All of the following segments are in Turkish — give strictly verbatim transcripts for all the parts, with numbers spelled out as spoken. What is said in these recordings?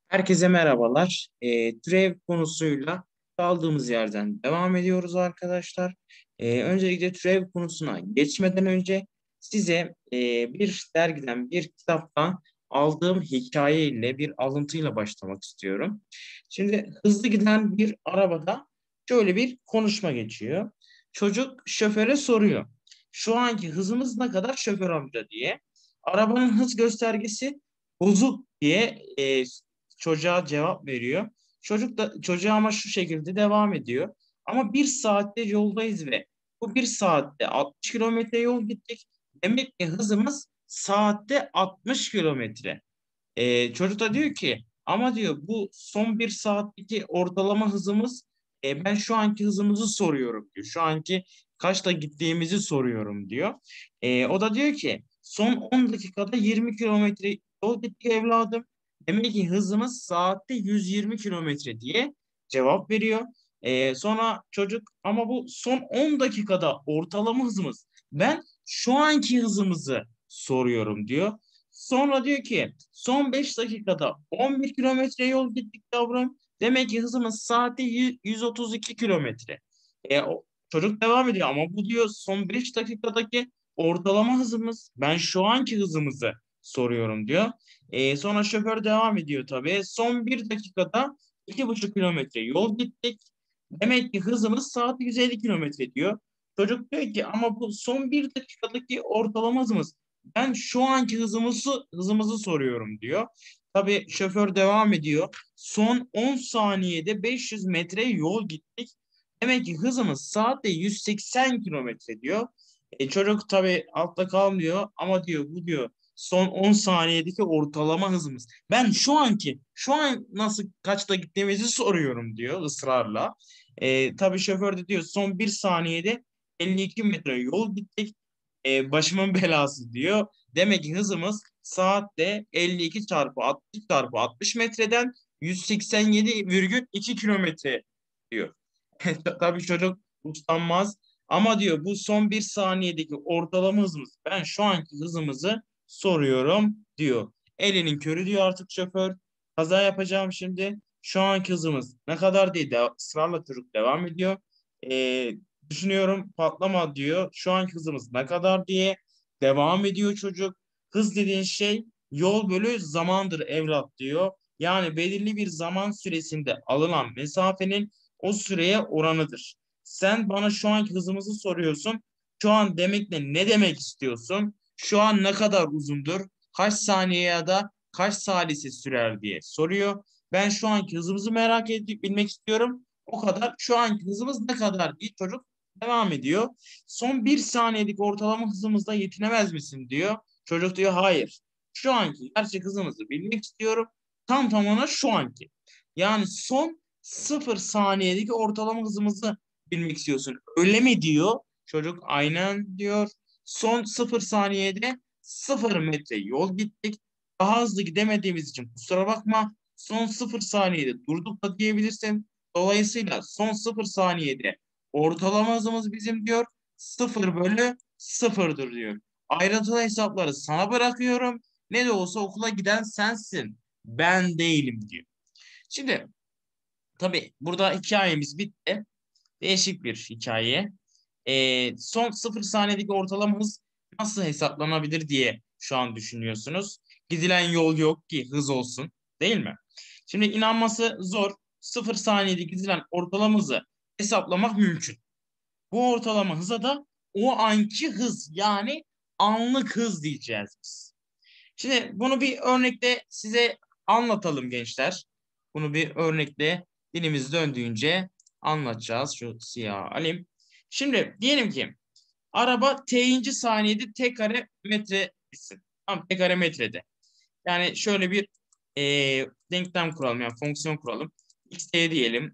Herkese merhabalar. Ee, türev konusuyla kaldığımız yerden devam ediyoruz arkadaşlar. Ee, öncelikle türev konusuna geçmeden önce size e, bir dergiden, bir kitaptan aldığım hikayeyle, bir alıntıyla başlamak istiyorum. Şimdi hızlı giden bir arabada şöyle bir konuşma geçiyor. Çocuk şoföre soruyor. Şu anki hızımız ne kadar şoför amca diye. Arabanın hız göstergesi bozuk diye e, çocuğa cevap veriyor. Çocuk da çocuğa ama şu şekilde devam ediyor. Ama bir saatte yoldayız ve bu bir saatte altmış kilometre yol gittik. Demek ki hızımız saatte altmış kilometre. Ee, çocuk da diyor ki ama diyor bu son bir saatteki ortalama hızımız e, ben şu anki hızımızı soruyorum diyor. Şu anki kaçta gittiğimizi soruyorum diyor. Ee, o da diyor ki son on dakikada yirmi kilometre yol gittik evladım. Demek ki hızımız saatte yüz yirmi kilometre diye cevap veriyor. Ee, sonra çocuk ama bu son on dakikada ortalama hızımız ben şu anki hızımızı soruyorum diyor. Sonra diyor ki son beş dakikada on bir kilometre yol gittik yavrum. Demek ki hızımız saatte yüz otuz iki kilometre. E, o, çocuk devam ediyor ama bu diyor son beş dakikadaki ortalama hızımız. Ben şu anki hızımızı soruyorum diyor. E, sonra şoför devam ediyor tabii. Son bir dakikada iki buçuk kilometre yol gittik. Demek ki hızımız saatte yüz elli kilometre diyor. Çocuk diyor ki ama bu son bir dakikadaki ortalama hızımız. Ben şu anki hızımızı hızımızı soruyorum diyor. Tabii şoför devam ediyor. Son on saniyede beş yüz metre yol gittik. Demek ki hızımız saatte yüz seksen kilometre diyor. E, çocuk tabii altta kalmıyor ama diyor bu diyor son on saniyedeki ortalama hızımız. Ben şu anki şu an nasıl kaçta gittiğimizi soruyorum diyor ısrarla. E, tabii şoför de diyor son bir saniyede elli iki metre yol gittik. E, başımın belası diyor. Demek ki hızımız saatte elli iki çarpı altmış çarpı altmış metreden yüz seksen yedi virgül iki kilometre diyor. Tabii çocuk utanmaz. Ama diyor bu son bir saniyedeki ortalama hızımız. Ben şu anki hızımızı soruyorum diyor. Elinin körü diyor artık şoför. Kaza yapacağım şimdi. Şu anki hızımız ne kadar diye de, ısrarla çocuk devam ediyor. Ee, Düşünüyorum patlama diyor. Şu anki hızımız ne kadar diye devam ediyor çocuk. Hız dediğin şey yol bölü zamandır evlat diyor. Yani belirli bir zaman süresinde alınan mesafenin o süreye oranıdır. Sen bana şu anki hızımızı soruyorsun. Şu an demekle ne demek istiyorsun? Şu an ne kadar uzundur? Kaç saniye ya da kaç salise sürer diye soruyor. Ben şu anki hızımızı merak edip bilmek istiyorum. O kadar. Şu anki hızımız ne kadar diye çocuk devam ediyor. Son bir saniyelik ortalama hızımızda yetinemez misin diyor. Çocuk diyor hayır. Şu anki gerçek hızımızı bilmek istiyorum. Tam tamına şu anki. Yani son sıfır saniyedeki ortalama hızımızı bilmek istiyorsun. Öyle mi diyor? Çocuk aynen diyor. Son sıfır saniyede sıfır metre yol gittik. Daha hızlı gidemediğimiz için kusura bakma. Son sıfır saniyede durduk da diyebilirsin. Dolayısıyla son sıfır saniyede ortalama hızımız bizim diyor sıfır bölü sıfırdır diyor. Ayrıntılı hesapları sana bırakıyorum. Ne de olsa okula giden sensin. Ben değilim diyor. Şimdi tabii burada hikayemiz bitti. Değişik bir hikaye. Ee, son sıfır saniyedeki ortalamamız nasıl hesaplanabilir diye şu an düşünüyorsunuz. Gidilen yol yok ki hız olsun, değil mi? Şimdi inanması zor. Sıfır saniyede gidilen ortalamamızı hesaplamak mümkün. Bu ortalama hıza da o anki hız yani anlık hız diyeceğiz biz. Şimdi bunu bir örnekle size anlatalım gençler. Bunu bir örnekle dilimiz döndüğünce anlatacağız. Şu siyah alayım. Şimdi diyelim ki araba t'inci saniyede t kare metre gitsin. Tamam, t kare metrede. Yani şöyle bir e, denklem kuralım yani fonksiyon kuralım. Xt diyelim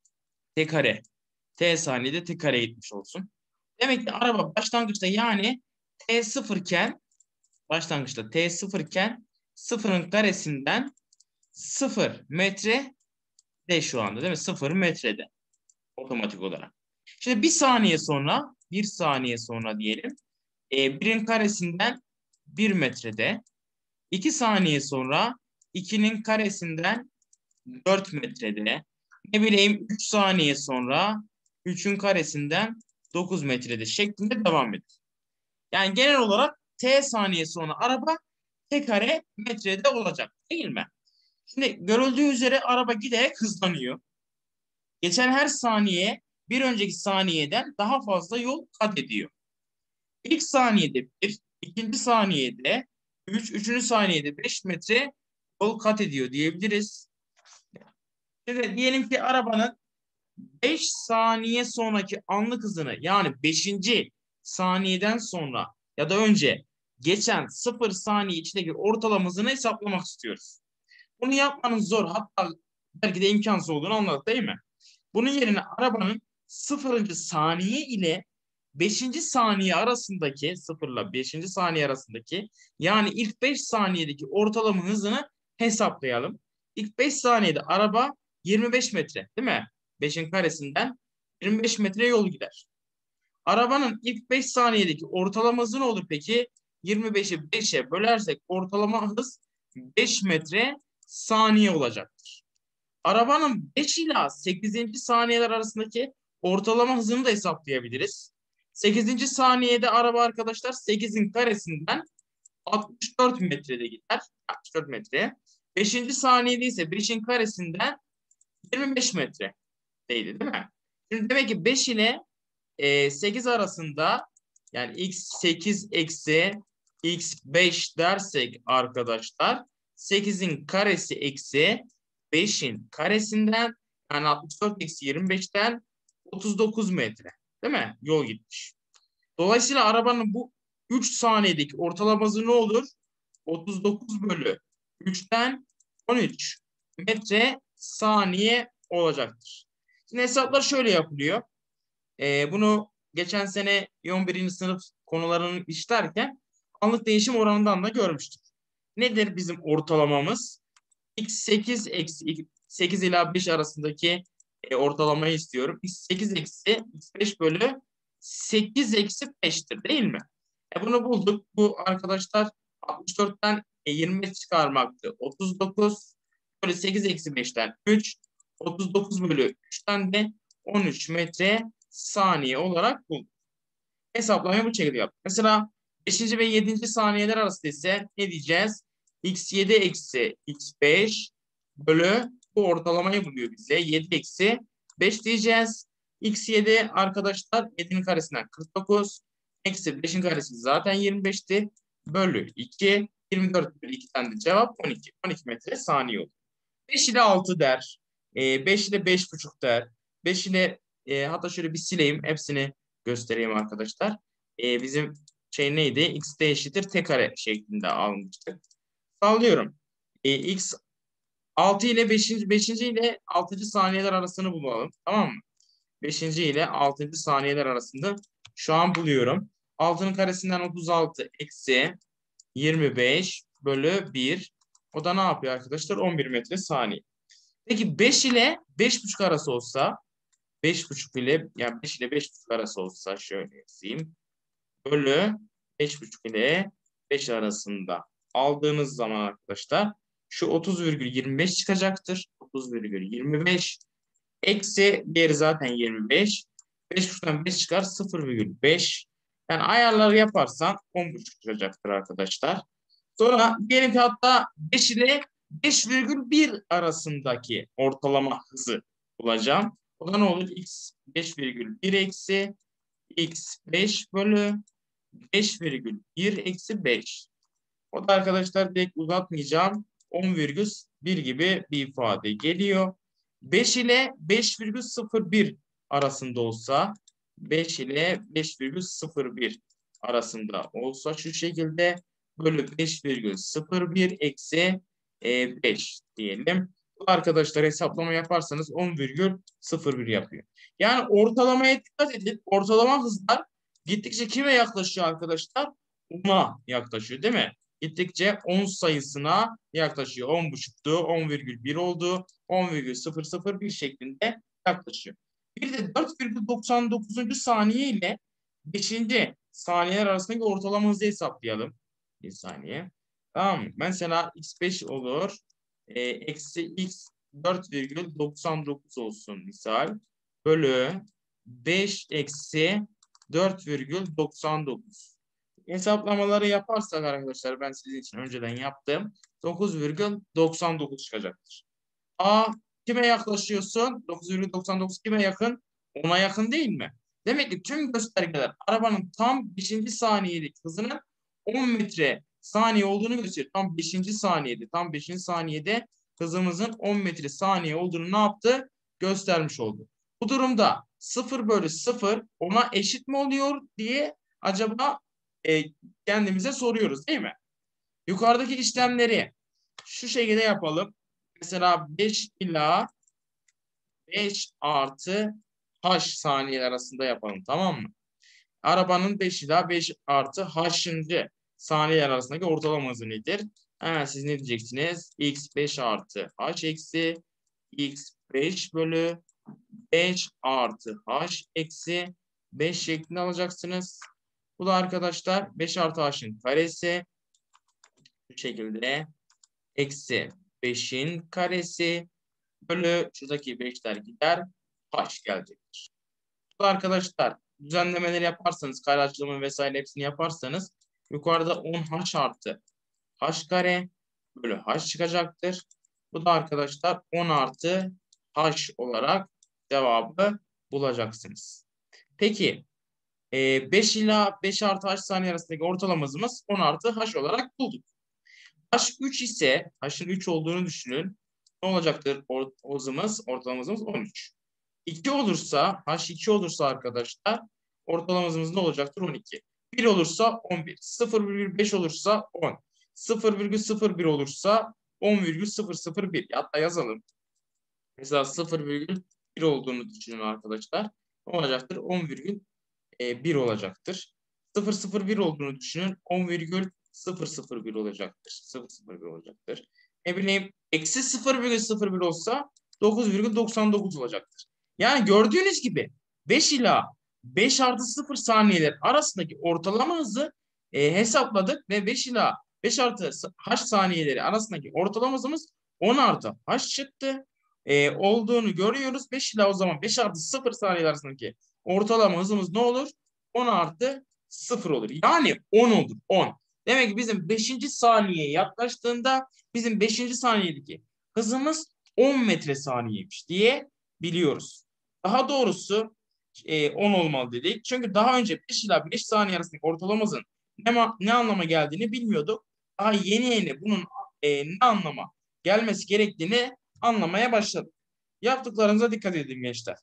t kare. T saniyede t kare gitmiş olsun. Demek ki araba başlangıçta yani t sıfır iken başlangıçta t sıfır iken sıfırın karesinden sıfır metre de şu anda değil mi? Sıfır metrede otomatik olarak. Şimdi bir saniye sonra bir saniye sonra diyelim e, birin karesinden bir metrede iki saniye sonra ikinin karesinden dört metrede. Ne bileyim üç saniye sonra üçün karesinden dokuz metrede şeklinde devam ediyor. Yani genel olarak t saniye sonra araba t kare metrede olacak değil mi? Şimdi görüldüğü üzere araba giderek hızlanıyor. Geçen her saniye bir önceki saniyeden daha fazla yol kat ediyor. İlk saniyede bir, ikinci saniyede üç, üçüncü saniyede beş metre yol kat ediyor diyebiliriz. Şimdi diyelim ki arabanın beş saniye sonraki anlık hızını yani beşinci saniyeden sonra ya da önce geçen sıfır saniye içindeki ortalama hızını hesaplamak istiyoruz. Bunu yapmanız zor, hatta belki de imkansız olduğunu anladık değil mi? Bunun yerine arabanın sıfırıncı saniye ile beşinci saniye arasındaki sıfırla beşinci saniye arasındaki yani ilk beş saniyedeki ortalama hızını hesaplayalım. İlk beş saniyede araba yirmi beş metre değil mi? beşin karesinden yirmi beş metre yol gider. Arabanın ilk beş saniyedeki ortalama hızı ne olur peki? yirmi beşi beşe bölersek ortalama hız beş metre saniye olacaktır. Arabanın beş ila sekizinci saniyeler arasındaki ortalama hızını da hesaplayabiliriz. sekizinci saniyede araba arkadaşlar sekizin karesinden altmış dört metrede gider. altmış dört metre. beşinci saniyede ise beşin karesinden yirmi beş metredeydi değil mi? Şimdi demek ki beş ile e, sekiz arasında yani x sekiz eksi x beş dersek arkadaşlar sekizin karesi eksi beşin karesinden yani altmış dört eksi yirmi beşten otuz dokuz metre değil mi? Yol gitmiş. Dolayısıyla arabanın bu üç saniyedeki ortalama hızı ne olur? otuz dokuz bölü üçten on üç metre saniye olacaktır. Şimdi hesaplar şöyle yapılıyor. Ee, bunu geçen sene on birinci sınıf konularını işlerken anlık değişim oranından da görmüştük. Nedir bizim ortalamamız? x sekiz eksi sekiz ila beş arasındaki e, ortalamayı istiyorum. x sekiz eksi x beş bölü sekiz eksi beştir değil mi? E, bunu bulduk. Bu arkadaşlar altmış dörtten e, yirmi beş çıkarmaktı. otuz dokuz bölü sekiz eksi beşten üç. otuz dokuz bölü üçten de on üç metre saniye olarak bulduk. Hesaplamayı bu şekilde yaptık. Mesela beşinci ve yedinci saniyeler arasında ise ne diyeceğiz? x yedi eksi x beş bölü bu ortalamayı buluyor bize. yedi eksi beş diyeceğiz. x yedi arkadaşlar yedinin karesinden kırk dokuz. Eksi beşin karesi zaten yirmi beşti. Bölü iki. yirmi dört bölü ikiden de cevap on iki. on iki metre saniye olur. beş ile altı der. E, beş ile beş buçuk der. beş ile e, hatta şöyle bir sileyim. Hepsini göstereyim arkadaşlar. E, bizim şey neydi? X de eşittir t kare şeklinde almıştık. Sallıyorum. E, x altı ile beşinci, beşinci ile altıncı saniyeler arasını bulalım. Tamam mı? beşinci ile altıncı saniyeler arasında şu an buluyorum. altının karesinden otuz altı eksi yirmi beş bölü bir. O da ne yapıyor arkadaşlar? on bir metre saniye. Peki beş ile beş buçuk arası olsa beş buçuk ile yani beş ile beş buçuk arası olsa şöyle yazayım. Bölü beş buçuk ile beş arasında aldığınız zaman arkadaşlar şu otuz virgül yirmi beş çıkacaktır. otuz virgül yirmi beş eksi diğeri zaten yirmi beş. beş buçuktan beş çıkar sıfır virgül beş. Yani ayarları yaparsan on buçuk çıkacaktır arkadaşlar. Sonra diyelim ki hatta beş ile beş virgül bir arasındaki ortalama hızı bulacağım. O da ne olur? X beş virgül bir eksi x beş bölü beş virgül bir eksi beş. O da arkadaşlar direkt uzatmayacağım. on virgül bir gibi bir ifade geliyor. beş ile beş virgül sıfır bir arasında olsa beş ile beş virgül sıfır bir arasında olsa şu şekilde bölü beş virgül sıfır bir eksi beş diyelim. Arkadaşlar hesaplama yaparsanız on virgül sıfır bir yapıyor. Yani ortalamaya dikkat edin. Ortalama hızlar gittikçe kime yaklaşıyor arkadaşlar? ona yaklaşıyor değil mi? Gittikçe on sayısına yaklaşıyor. on buçuktu, on virgül bir oldu, on virgül sıfır sıfır bir şeklinde yaklaşıyor. Bir de dört virgül doksan dokuzuncu saniye ile beşinci saniyeler arasındaki ortalama hızı hesaplayalım. Bir saniye. Tamam mı? Mesela x beş olur. E, eksi x dört virgül doksan dokuz olsun misal. Bölü beş eksi dört virgül doksan dokuz. Hesaplamaları yaparsak arkadaşlar ben sizin için önceden yaptım. dokuz virgül doksan dokuz çıkacaktır. A kime yaklaşıyorsun? dokuz virgül doksan dokuz kime yakın? ona yakın değil mi? Demek ki tüm göstergeler arabanın tam beşinci saniyedeki hızının on metre saniye olduğunu gösteriyor. Tam beşinci saniyede, tam beşinci saniyede hızımızın on metre saniye olduğunu ne yaptı? Göstermiş oldu. Bu durumda sıfır bölü sıfır ona eşit mi oluyor diye acaba e, kendimize soruyoruz değil mi? Yukarıdaki işlemleri şu şekilde yapalım. Mesela beş ila beş artı h saniyeler arasında yapalım, tamam mı? Arabanın beş ila beş artı h'ıncı saniyeler arasındaki ortalama hızı nedir? Hemen siz ne diyeceksiniz? x beş artı h eksi x beş bölü beş artı h eksi beş şeklinde alacaksınız. Bu da arkadaşlar beş artı h'ın karesi bu şekilde eksi beşin karesi bölü şuradaki beşler gider h gelecektir. Bu da arkadaşlar düzenlemeleri yaparsanız kare açılımı vesaire hepsini yaparsanız yukarıda on h artı h kare bölü h çıkacaktır. Bu da arkadaşlar on artı h olarak cevabı bulacaksınız. Peki beş ila beş artı h saniye arasındaki ortalama hızımız on artı h olarak bulduk. h üç ise h'ın üç olduğunu düşünün. Ne olacaktır or hızımız? Ortalama hızımız on üç. iki olursa h iki olursa arkadaşlar ortalama hızımız ne olacaktır? on iki. bir olursa on bir. sıfır virgül beş olursa on. sıfır virgül sıfır bir olursa on virgül sıfır sıfır bir. Hatta yazalım. Mesela sıfır virgül bir olduğunu düşünün arkadaşlar. Ne olacaktır? on virgül bir olacaktır. sıfır virgül sıfır bir olduğunu düşünün. on virgül sıfır sıfır bir olacaktır. sıfır virgül sıfır bir olacaktır. Ne bileyim eksi sıfır virgül sıfır bir olsa dokuz virgül doksan dokuz olacaktır. Yani gördüğünüz gibi beş ila beş artı sıfır saniyeler arasındaki ortalama hızı e, hesapladık ve beş ila beş artı h saniyeleri arasındaki ortalama hızımız on artı h çıktı. E, olduğunu görüyoruz. beş ila o zaman beş artı sıfır saniyeler arasındaki ortalama hızımız ne olur? on artı sıfır olur. Yani on olur. on. Demek ki bizim beşinci saniyeye yaklaştığında bizim beşinci saniyedeki hızımız on metre saniyeymiş diye biliyoruz. Daha doğrusu e, on olmalı dedik. Çünkü daha önce beş ila beş saniye arasındaki ortalamamızın ne, ne anlama geldiğini bilmiyorduk. Daha yeni yeni bunun e, ne anlama gelmesi gerektiğini anlamaya başladık. Yaptıklarınıza dikkat edin gençler.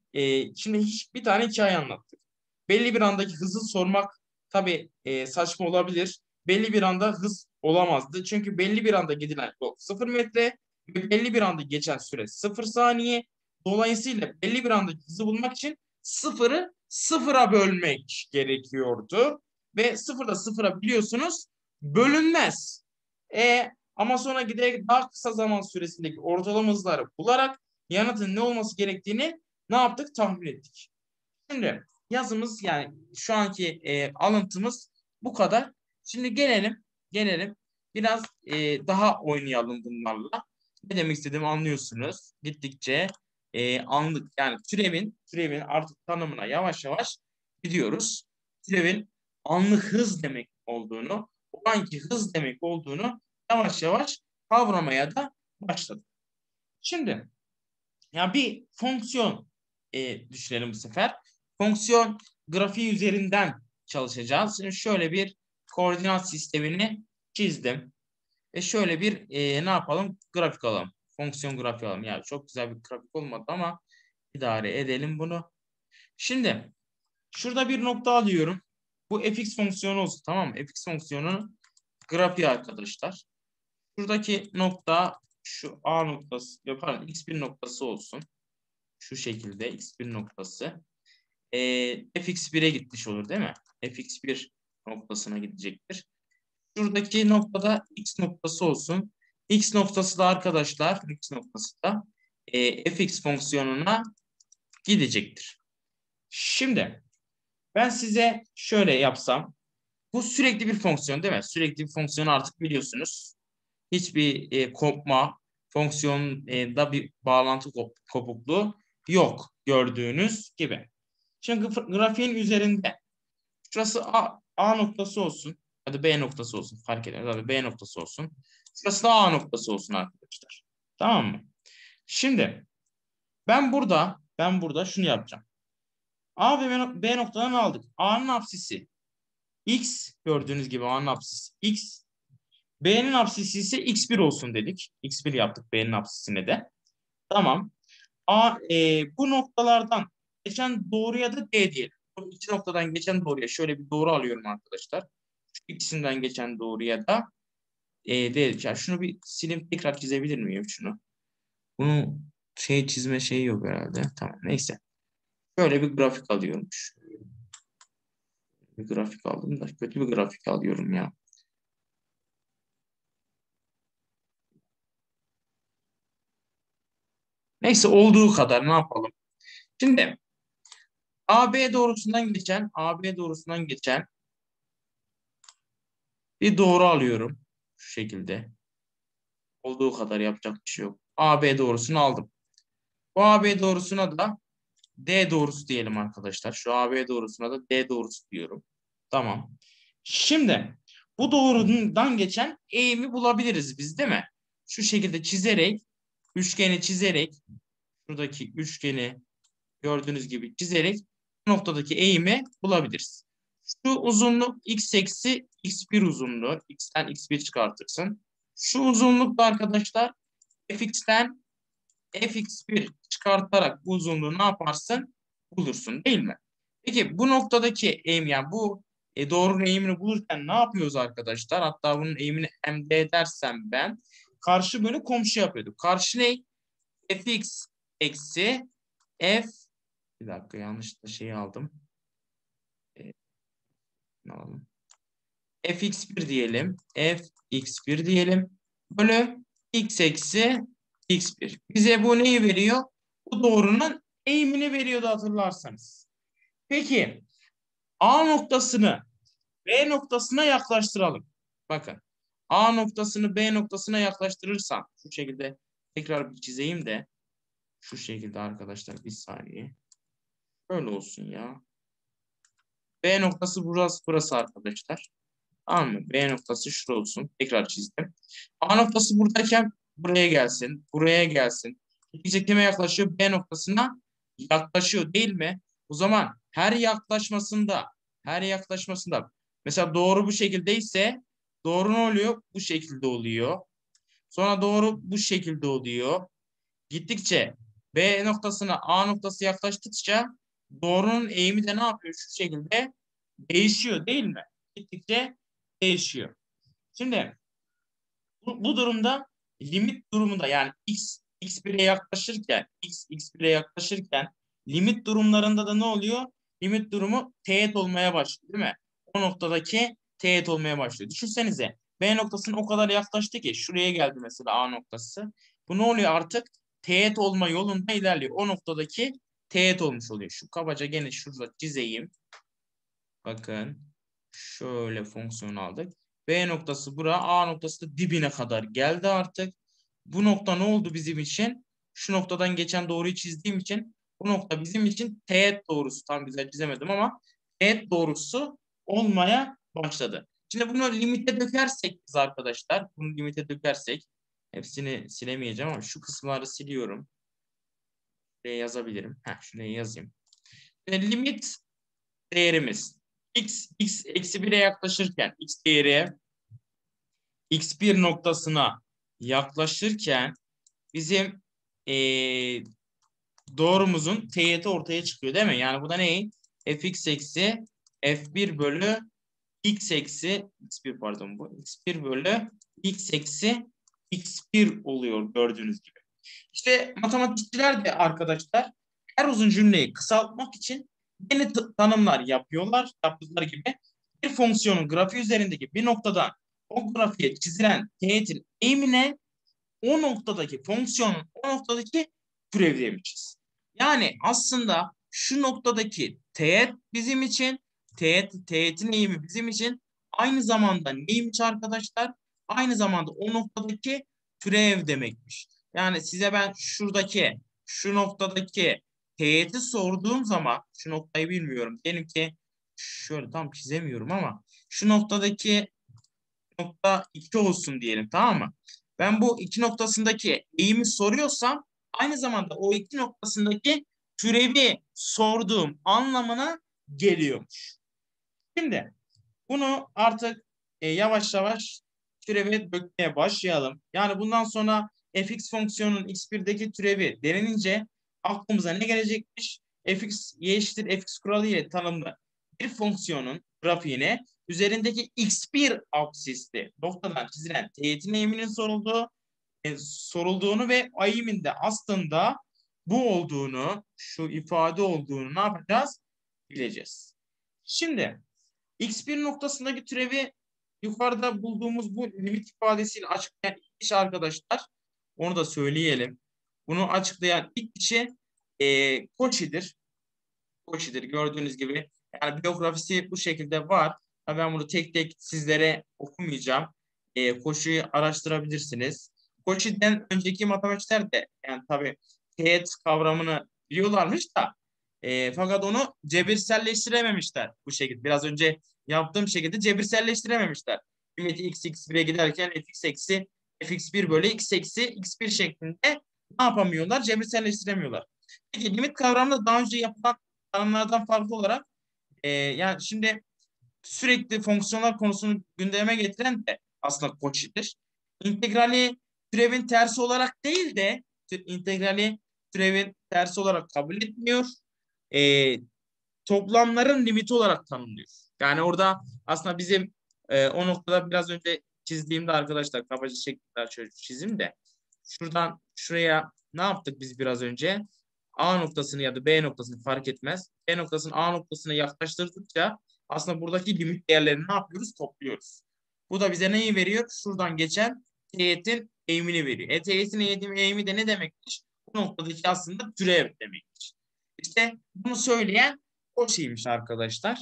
E, şimdi bir tane hikaye anlattık. Belli bir andaki hızı sormak tabii e, saçma olabilir. Belli bir anda hız olamazdı. Çünkü belli bir anda gidilen yol sıfır metre ve belli bir anda geçen süre sıfır saniye. Dolayısıyla belli bir andaki hızı bulmak için sıfırı sıfıra bölmek gerekiyordu. Ve sıfırda sıfıra biliyorsunuz bölünmez. E, ama sonra giderek daha kısa zaman süresindeki ortalama hızları bularak yanıtın ne olması gerektiğini ne yaptık? Tahmin ettik. Şimdi yazımız yani şu anki e, alıntımız bu kadar. Şimdi gelelim, gelelim biraz e, daha oynayalım bunlarla. Ne demek istediğimi anlıyorsunuz. Gittikçe e, anlık yani türevin, türevin artık tanımına yavaş yavaş gidiyoruz. Türevin anlık hız demek olduğunu, o anki hız demek olduğunu yavaş yavaş kavramaya da başladık. Şimdi ya bir fonksiyon e, düşünelim bu sefer. Fonksiyon grafiği üzerinden çalışacağız. Şimdi şöyle bir koordinat sistemini çizdim. Ve şöyle bir e, ne yapalım? Grafik alalım. Fonksiyon grafiği alalım. Yani çok güzel bir grafik olmadı ama idare edelim bunu. Şimdi şurada bir nokta alıyorum. Bu fx fonksiyonu olsun, tamam mı? Fx fonksiyonunun grafiği arkadaşlar. Şuradaki nokta şu A noktası, pardon x bir noktası olsun. Şu şekilde x bir noktası. E, fx bire gitmiş olur değil mi? fx bir noktasına gidecektir. Şuradaki noktada x noktası olsun. X noktası da arkadaşlar, x noktası da e, fx fonksiyonuna gidecektir. Şimdi ben size şöyle yapsam. Bu sürekli bir fonksiyon değil mi? Sürekli bir fonksiyon artık biliyorsunuz. Hiçbir e, kopma fonksiyonda bir bağlantı kop kopukluğu yok gördüğünüz gibi. Şimdi grafiğin üzerinde şurası A, A noktası olsun. Hadi B noktası olsun. Fark eder. Hadi B noktası olsun. Şurası da A noktası olsun arkadaşlar. Tamam mı? Şimdi ben burada ben burada şunu yapacağım. A ve B noktalarını aldık. A'nın apsisi X, gördüğünüz gibi A'nın apsisi X. B'nin apsisi ise X bir olsun dedik. X bir yaptık B'nin apsisine de. Tamam. A, e, bu noktalardan geçen doğruya da D diyelim. Bu iki noktadan geçen doğruya şöyle bir doğru alıyorum arkadaşlar. Şu ikisinden geçen doğruya da e, D. Yani şunu bir silip tekrar çizebilir miyim şunu? Bunu şey çizme şeyi yok herhalde. Tamam neyse. Böyle bir grafik alıyorum. Şöyle bir grafik aldım da kötü bir grafik alıyorum ya. Neyse olduğu kadar ne yapalım? Şimdi A B doğrusundan geçen A B doğrusundan geçen bir doğru alıyorum. Şu şekilde. Olduğu kadar yapacak bir şey yok. A B doğrusunu aldım. Bu A B doğrusuna da D doğrusu diyelim arkadaşlar. Şu A B doğrusuna da D doğrusu diyorum. Tamam. Şimdi bu doğrudan geçen eğimi bulabiliriz biz değil mi? Şu şekilde çizerek, üçgeni çizerek, şuradaki üçgeni gördüğünüz gibi çizerek bu noktadaki eğimi bulabiliriz. Şu uzunluk x eksi x bir uzunluğu. X'ten x bir çıkartırsın. Şu uzunluk da arkadaşlar fx'ten f x bir çıkartarak bu uzunluğu ne yaparsın? Bulursun değil mi? Peki bu noktadaki eğim, yani bu e, doğrunun eğimini bulurken ne yapıyoruz arkadaşlar? Hatta bunun eğimini M D dersem ben karşı bölü komşu yapıyorduk. Karşı ne? Fx eksi f, bir dakika yanlış da şeyi aldım. E, ne alalım? f x bir diyelim. f x bir diyelim. Bölü x eksi x bir. Bize bu neyi veriyor? Bu doğrunun eğimini veriyordu hatırlarsanız. Peki A noktasını B noktasına yaklaştıralım. Bakın A noktasını B noktasına yaklaştırırsam şu şekilde tekrar bir çizeyim de şu şekilde arkadaşlar bir saniye. Böyle olsun ya. B noktası burası burası arkadaşlar. Tamam mı? B noktası şurası olsun. Tekrar çizdim. A noktası buradayken buraya gelsin. Buraya gelsin. Gittikçe kime yaklaşıyor? B noktasına yaklaşıyor değil mi? O zaman her yaklaşmasında her yaklaşmasında mesela doğru bu şekildeyse doğru ne oluyor? Bu şekilde oluyor. Sonra doğru bu şekilde oluyor. Gittikçe B noktasına A noktası yaklaştıkça doğrunun eğimi de ne yapıyor? Şu şekilde değişiyor değil mi? Gittikçe değişiyor. Şimdi bu, bu durumda limit durumunda, yani x x bir'e yaklaşırken x x bir'e yaklaşırken limit durumlarında da ne oluyor? Limit durumu teğet olmaya başlıyor değil mi? O noktadaki teğet olmaya başlıyor. Düşünsenize B noktasına o kadar yaklaştı ki şuraya geldi mesela A noktası. Bu ne oluyor artık? Teğet olma yolunda ilerliyor. O noktadaki teğet olmuş oluyor. Şu kabaca gene şurada çizeyim. Bakın şöyle fonksiyon aldık. B noktası bura, A noktası da dibine kadar geldi artık. Bu nokta ne oldu bizim için? Şu noktadan geçen doğruyu çizdiğim için bu nokta bizim için teğet doğrusu. Tam güzel çizemedim ama teğet doğrusu olmaya başladı. Şimdi bunu limite dökersek biz arkadaşlar, bunu limite dökersek hepsini silemeyeceğim ama şu kısımları siliyorum. Şuraya yazabilirim. Heh, şuraya yazayım. Ve limit değerimiz x, x eksi bir'e yaklaşırken x değeri x bir noktasına yaklaşırken bizim ee, doğrumuzun teğeti ortaya çıkıyor değil mi? Yani bu da ne? Fx eksi f bir bölü x eksi x bir pardon bu x bir bölü x eksi x bir oluyor gördüğünüz gibi. İşte matematikçiler de arkadaşlar her uzun cümleyi kısaltmak için yeni tanımlar yapıyorlar. Yaptıkları gibi bir fonksiyonun grafiği üzerindeki bir noktadan o grafiğe çizilen teğetin eğimine o noktadaki fonksiyonun o noktadaki türev demişiz. Yani aslında şu noktadaki teğet bizim için teğet, teğetin eğimi bizim için aynı zamanda neymiş arkadaşlar? Aynı zamanda o noktadaki türev demekmiş. Yani size ben şuradaki, şu noktadaki teğeti sorduğum zaman, şu noktayı bilmiyorum. Diyelim ki şöyle tam çizemiyorum ama şu noktadaki nokta iki olsun diyelim, tamam mı? Ben bu iki noktasındaki eğimi soruyorsam aynı zamanda o iki noktasındaki türevi sorduğum anlamına geliyormuş. Şimdi bunu artık e, yavaş yavaş türeve dökmeye başlayalım. Yani bundan sonra fx fonksiyonunun x birdeki türevi denilince aklımıza ne gelecekmiş? Fx y eşittir fx kuralı ile tanımlı bir fonksiyonun grafiğine üzerindeki x bir absisli noktadan çizilen teğetin eğiminin sorulduğu, e, sorulduğunu ve eğimin de aslında bu olduğunu, şu ifade olduğunu ne yapacağız? Bileceğiz. Şimdi x bir noktasındaki türevi yukarıda bulduğumuz bu limit ifadesiyle açıklayan ilk kişi arkadaşlar. Onu da söyleyelim. Bunu açıklayan ilk kişi e, Cauchy'dir. Cauchy'dir gördüğünüz gibi. Yani biyografisi bu şekilde var. Ben bunu tek tek sizlere okumayacağım. E, Cauchy'yi araştırabilirsiniz. Cauchy'den önceki matematikler de yani tabii teğet kavramını biliyorlarmış da e, fakat onu cebirselleştirememişler bu şekilde. Biraz önce yaptığım şekilde cebirselleştirememişler. Limiti x x bir'e giderken fx eksi fx bir bölü x eksi x bir şeklinde ne yapamıyorlar? Cebirselleştiremiyorlar. Peki limit kavramında daha önce yapılan tanımlardan farklı olarak e, yani şimdi sürekli fonksiyonlar konusunu gündeme getiren de aslında Cauchy'dir. İntegrali türevin tersi olarak değil de integrali türevin tersi olarak kabul etmiyor. E, Toplamların limiti olarak tanımlıyor. Yani orada aslında bizim e, o noktada biraz önce çizdiğimde arkadaşlar kabaca şekiller şöyle çizim de şuradan şuraya ne yaptık biz biraz önce? A noktasını ya da B noktasını fark etmez. B noktasını A noktasına yaklaştırdıkça aslında buradaki limit değerlerini ne yapıyoruz? Topluyoruz. Bu da bize neyi veriyor? Şuradan geçen teğetin eğimini veriyor. E teğetin eğimi de ne demekmiş? Bu noktadaki aslında türev demekmiş. İşte bunu söyleyen o şeymiş arkadaşlar.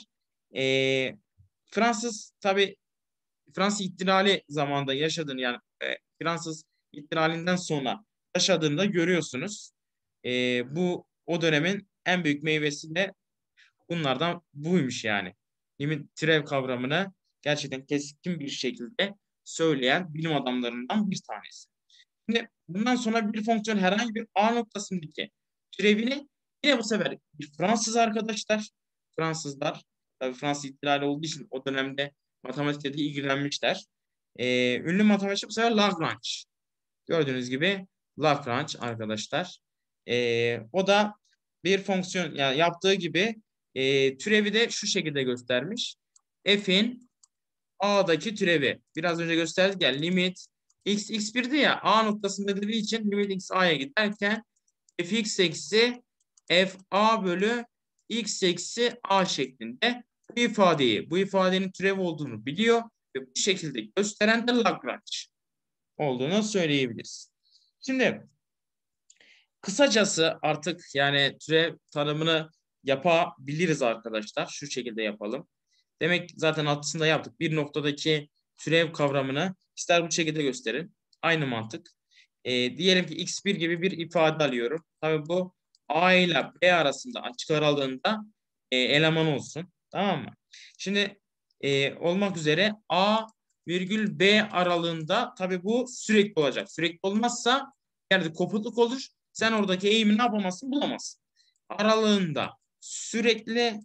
E, Fransız tabii Fransız ihtilali zamanında yaşadığını yani e, Fransız ihtilalinden sonra yaşadığını da görüyorsunuz. E, bu o dönemin en büyük meyvesi de bunlardan buymuş yani. Limit türev kavramını gerçekten keskin bir şekilde söyleyen bilim adamlarından bir tanesi. Şimdi bundan sonra bir fonksiyon herhangi bir A noktasındaki türevini yine bu sefer bir Fransız arkadaşlar, Fransızlar, tabii Fransız ihtilali olduğu için o dönemde matematikle de ilgilenmişler. Ee, ünlü matematikçi bu sefer Lagrange. Gördüğünüz gibi Lagrange arkadaşlar. Ee, o da bir fonksiyon yani yaptığı gibi e, türevi de şu şekilde göstermiş. F'in A'daki türevi. Biraz önce gösterdik ya limit x x bir'di ya A noktasında dediği için limit x A'ya giderken fx eksi f A bölü x eksi A şeklinde bu ifadeyi, bu ifadenin türev olduğunu biliyor ve bu şekilde gösteren de Lagrange olduğunu söyleyebiliriz. Şimdi kısacası artık yani türev tanımını yapabiliriz arkadaşlar. Şu şekilde yapalım. Demek zaten aslında yaptık. Bir noktadaki türev kavramını ister bu şekilde gösterin. Aynı mantık. E, diyelim ki x bir gibi bir ifade alıyorum. Tabii bu A ile B arasında açık aralığında e, eleman olsun. Tamam mı? Şimdi e, olmak üzere A virgül B aralığında tabii bu sürekli olacak. Sürekli olmazsa yerde kopukluk olur. Sen oradaki eğimi ne yapamazsın? Bulamazsın. Aralığında sürekli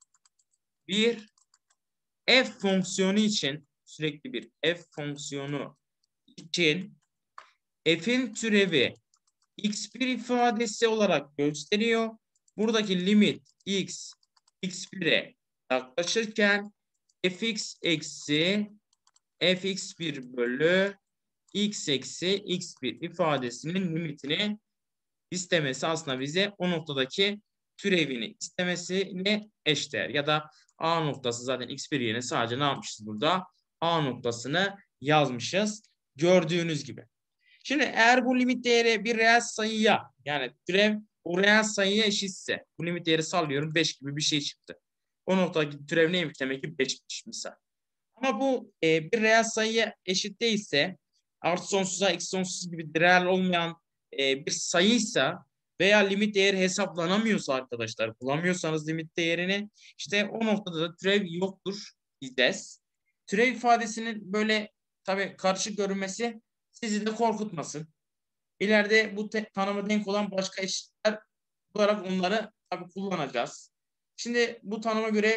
bir f fonksiyonu için sürekli bir f fonksiyonu için f'in türevi x bir ifadesi olarak gösteriyor. Buradaki limit x x bir'e yaklaşırken fx eksi fx bir bölü x eksi x bir ifadesinin limitini istemesi aslında bize o noktadaki türevini istemesiyle eşdeğer. Ya da A noktası zaten x bir yerine sadece ne yapmışız burada? A noktasını yazmışız. Gördüğünüz gibi. Şimdi eğer bu limit değeri bir reel sayıya yani türev o reel sayıya eşitse bu limit değeri sallıyorum beş gibi bir şey çıktı. O noktadaki türev neymiş demek ki beşmiş misal. Ama bu e, bir reel sayıya eşit değilse artı sonsuza eksi sonsuz gibi reel olmayan e, bir sayıysa veya limit değeri hesaplanamıyorsa arkadaşlar, bulamıyorsanız limit değerini, işte o noktada da türev yoktur diyeceğiz. Türev ifadesinin böyle tabii karışık görünmesi sizi de korkutmasın. İleride bu tanıma denk olan başka eşitler olarak onları tabii kullanacağız. Şimdi bu tanıma göre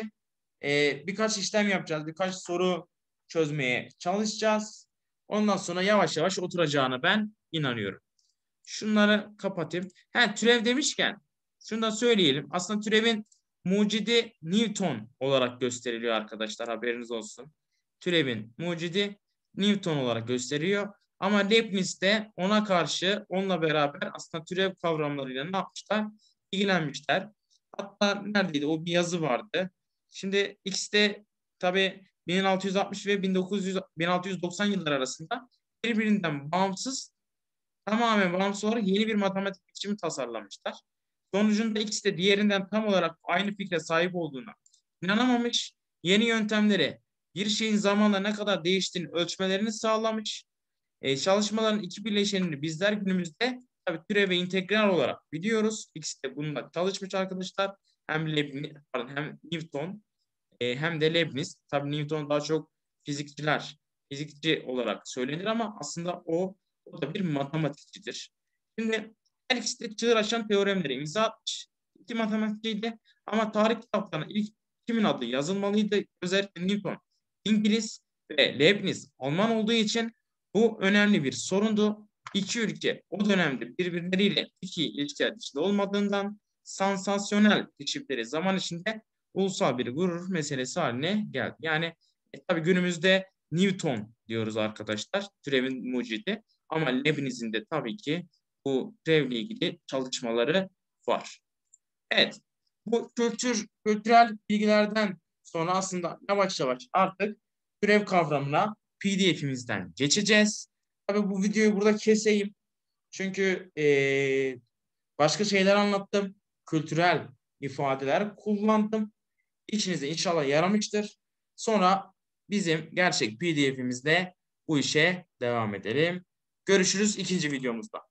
e, birkaç işlem yapacağız. Birkaç soru çözmeye çalışacağız. Ondan sonra yavaş yavaş oturacağını ben inanıyorum. Şunları kapatayım. Ha, türev demişken şunu da söyleyelim. Aslında türevin mucidi Newton olarak gösteriliyor arkadaşlar. Haberiniz olsun. Türevin mucidi Newton olarak gösteriyor. Ama Leibniz de ona karşı, onunla beraber aslında türev kavramlarıyla ne yapmışlar? İlgilenmişler. Hatta neredeydi? O bir yazı vardı. Şimdi ikisi de tabii bin altı yüz altmış ve bin dokuz yüz, bin altı yüz doksan yılları arasında birbirinden bağımsız, tamamen bağımsız olarak yeni bir matematik biçimi tasarlamışlar. Sonucunda ikisi de diğerinden tam olarak aynı fikre sahip olduğuna inanamamış, yeni yöntemleri bir şeyin zamanla ne kadar değiştiğini ölçmelerini sağlamış. E, çalışmaların iki bileşenini bizler günümüzde tabii türev ve integral olarak biliyoruz. İkisi de bununla çalışmış arkadaşlar. Hem Leibniz, pardon, hem Newton e, hem de Leibniz. Tabii Newton daha çok fizikçiler, fizikçi olarak söylenir ama aslında o, o da bir matematikçidir. Şimdi her ikisi de çığır açan teoremleri imza atmış. İki matematikçiydi ama tarih kitaplarına ilk kimin adı yazılmalıydı? Özellikle Newton İngiliz ve Leibniz Alman olduğu için bu önemli bir sorundu. İki ülke o dönemde birbirleriyle iki ilişkiler içinde olmadığından sansasyonel keşifleri zaman içinde ulusal bir gurur meselesi haline geldi. Yani e, tabii günümüzde Newton diyoruz arkadaşlar, türevin mucidi, ama Leibniz'in de tabii ki bu türevle ilgili çalışmaları var. Evet, bu kültür, kültürel bilgilerden sonra aslında yavaş yavaş artık türev kavramına P D F'imizden geçeceğiz. Tabii bu videoyu burada keseyim. Çünkü e, başka şeyler anlattım. Kültürel ifadeler kullandım. İçinize inşallah yaramıştır. Sonra bizim gerçek P D F'imizde bu işe devam edelim. Görüşürüz ikinci videomuzda.